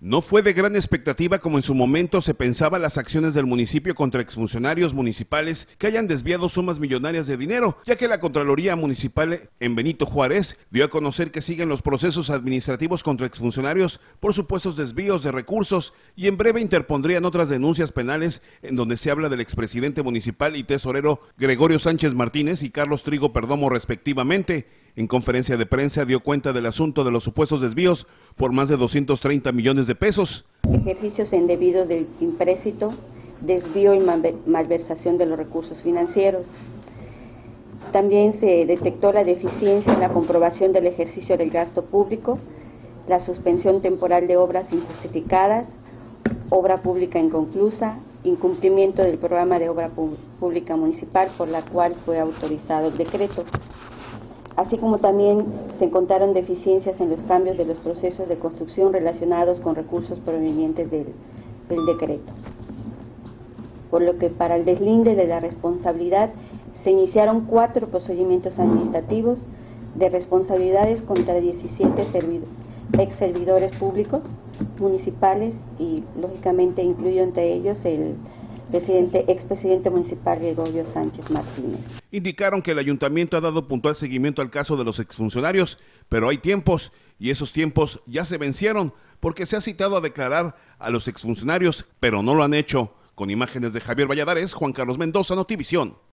No fue de gran expectativa como en su momento se pensaba las acciones del municipio contra exfuncionarios municipales que hayan desviado sumas millonarias de dinero, ya que la Contraloría Municipal en Benito Juárez dio a conocer que siguen los procesos administrativos contra exfuncionarios por supuestos desvíos de recursos y en breve interpondrían otras denuncias penales en donde se habla del expresidente municipal y tesorero Gregorio Sánchez Martínez y Carlos Trigo Perdomo respectivamente. En conferencia de prensa dio cuenta del asunto de los supuestos desvíos por más de 230 millones de pesos. Ejercicios indebidos del empréstito, desvío y malversación de los recursos financieros. También se detectó la deficiencia en la comprobación del ejercicio del gasto público, la suspensión temporal de obras injustificadas, obra pública inconclusa, incumplimiento del programa de obra pública municipal por la cual fue autorizado el decreto. Así como también se encontraron deficiencias en los cambios de los procesos de construcción relacionados con recursos provenientes del decreto. Por lo que para el deslinde de la responsabilidad se iniciaron 4 procedimientos administrativos de responsabilidades contra 17 ex servidores públicos municipales y lógicamente incluyo entre ellos el expresidente municipal Gregorio Sánchez Martínez. Indicaron que el ayuntamiento ha dado puntual seguimiento al caso de los exfuncionarios, pero hay tiempos y esos tiempos ya se vencieron porque se ha citado a declarar a los exfuncionarios, pero no lo han hecho. Con imágenes de Javier Valladares, Juan Carlos Mendoza, Notivisión.